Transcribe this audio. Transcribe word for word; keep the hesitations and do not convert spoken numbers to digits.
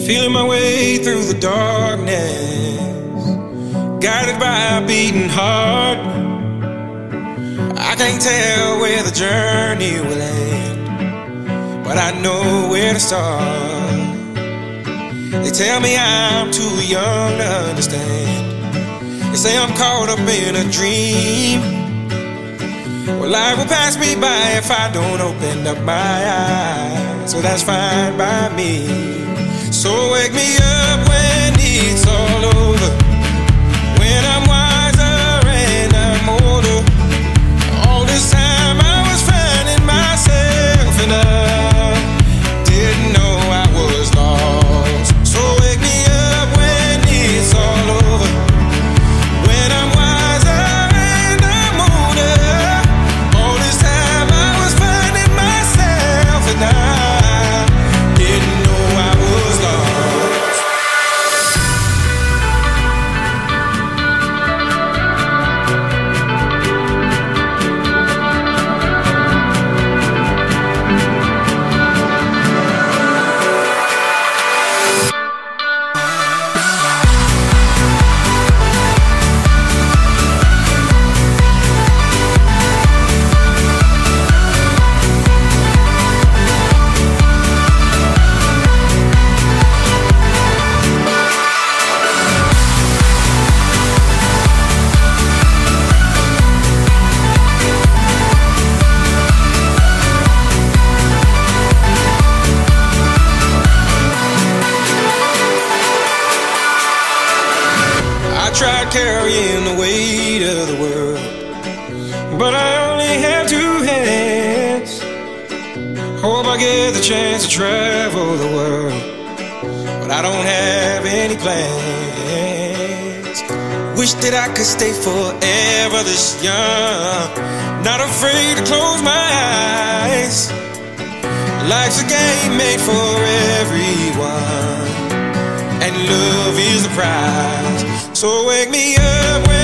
feeling my way through the darkness, guided by a beating heart. I can't tell where the journey will end, but I know where to start. They tell me I'm too young to understand. They say I'm caught up in a dream. Well, life will pass me by if I don't open up my eyes, so that's fine by me. So wake me up when it's all over, when I'm wiser and I'm older. All this time I was finding myself and I didn't know I was lost. So wake me up when it's all over, when I'm wiser and I'm older. All this time I was finding myself and I didn't know I was lost. I tried carrying the weight of the world, but I only have two hands. Hope I get the chance to travel the world, but I don't have any plans. Wish that I could stay forever this young, not afraid to close my eyes. Life's a game made for everyone, and love is the prize. So wake me up when